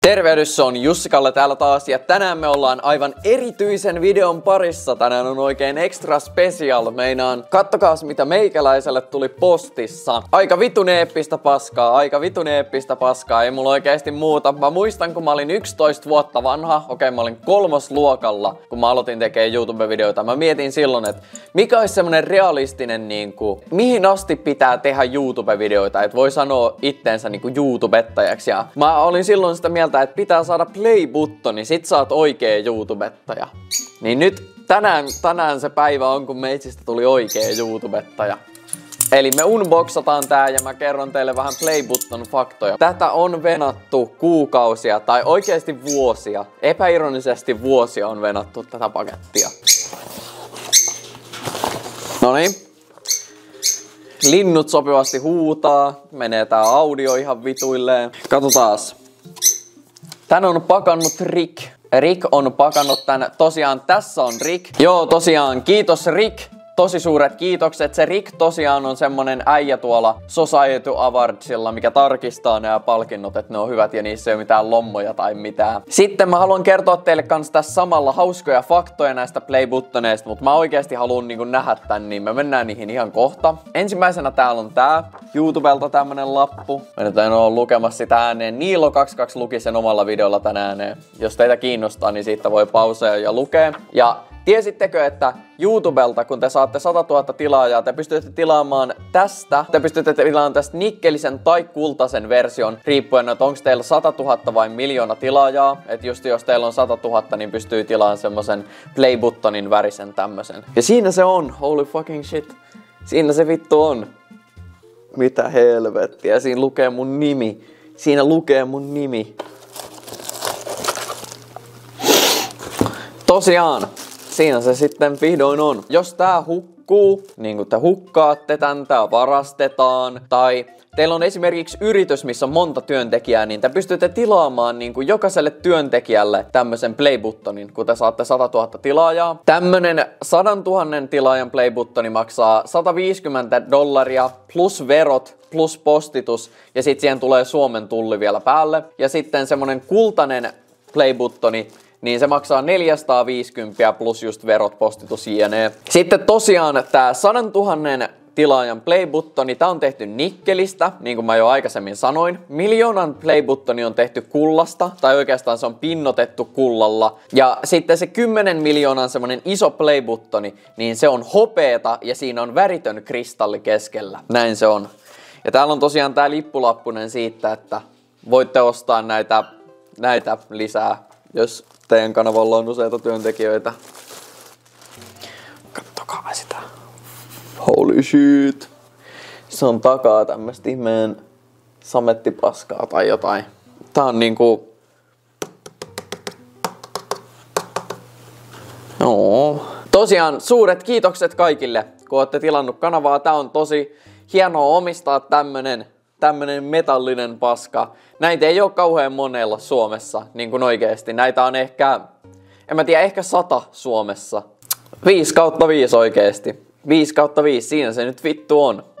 Tervehdys, on Jussikalle täällä taas ja tänään me ollaan aivan erityisen videon parissa. Tänään on oikein extra special. Meinaan, kattokaas mitä meikäläiselle tuli postissa. Aika vitun eeppistä paskaa, ei mulla oikeesti muuta. Mä muistan kun mä olin 11 vuotta vanha, mä olin 3. luokalla, kun mä aloitin tekemään YouTube-videoita. Mä mietin silloin, että mikä olisi semmonen realistinen mihin asti pitää tehdä YouTube-videoita, että voi sanoa itteensä YouTubettajaksi. Ja mä olin silloin sitä mieltä, että pitää saada play-button, niin sit sä oot oikee YouTubettaja. Niin nyt tänään se päivä on, kun meitsistä tuli oikee YouTubettaja. Eli me unboxataan tää ja mä kerron teille vähän play-button faktoja. Tätä on venattu kuukausia tai oikeesti vuosia. Epäironisesti vuosia on venattu tätä pakettia. Noniin. Linnut sopivasti huutaa. Menee tää audio ihan vituilleen. Katsotaas. Tän on pakannut Rick. Rick on pakannut tän. Tosiaan tässä on Rick. Joo, tosiaan kiitos Rick. Tosi suuret kiitokset. Se Rick tosiaan on semmonen äijä tuolla Society Awardsilla, mikä tarkistaa nämä palkinnot, että ne on hyvät ja niissä ei ole mitään lommoja tai mitään. Sitten mä haluan kertoa teille kans tässä samalla hauskoja faktoja näistä playbuttoneista, mutta mä oikeasti haluan nähdä tän, niin me mennään niihin ihan kohta. Ensimmäisenä täällä on tää YouTubelta tämmönen lappu. Mä nyt en oo lukemassa sitä ääneen. Niilo22 luki sen omalla videolla tän ääneen. Jos teitä kiinnostaa, niin siitä voi pausea ja lukea. Ja tiesittekö, että YouTubelta, kun te saatte 100 000 tilaajaa, te pystytte tilaamaan tästä nikkelisen tai kultaisen version, riippuen, että onko teillä 100 000 vai 1 miljoona tilaajaa. Että just jos teillä on 100 000, niin pystyy tilaamaan semmosen playbuttonin värisen tämmösen. Ja siinä se on, holy fucking shit. Siinä se vittu on. Mitä helvettiä, siinä lukee mun nimi. Tosiaan. Siinä se sitten vihdoin on. Jos tää hukkuu, niin kuin te hukkaatte tän, tää varastetaan, tai teillä on esimerkiksi yritys, missä on monta työntekijää, niin te pystytte tilaamaan jokaiselle työntekijälle tämmösen playbuttonin, kun te saatte 100 000 tilaajaa. Tämmönen 100 000 tilaajan playbuttoni maksaa $150 plus verot plus postitus, ja sit siihen tulee Suomen tulli vielä päälle. Ja sitten semmonen kultainen playbuttoni, niin se maksaa 450 plus just verot, postitus, jne. Sitten tosiaan tää 100 000 tilaajan playbuttoni, tää on tehty nikkelistä, niin kuin mä jo aikaisemmin sanoin. 1 miljoonan playbuttoni on tehty kullasta, tai oikeastaan se on pinnotettu kullalla. Ja sitten se 10 miljoonan semmonen iso playbuttoni, niin se on hopeeta ja siinä on väritön kristalli keskellä. Näin se on. Ja täällä on tosiaan tää lippulappunen siitä, että voitte ostaa näitä lisää, jos teidän kanavalla on useita työntekijöitä. Kattokaa sitä. Holy shit. Se on takaa tämmöstä ihmeen samettipaskaa tai jotain. Tää on Tosiaan suuret kiitokset kaikille, kun olette tilannut kanavaa. Tää on tosi hienoa omistaa tämmönen metallinen paska. Näitä ei oo kauhean monella Suomessa, niin kuin oikeesti. Näitä on ehkä 100 Suomessa. 5/5 oikeesti. 5/5, siinä se nyt vittu on.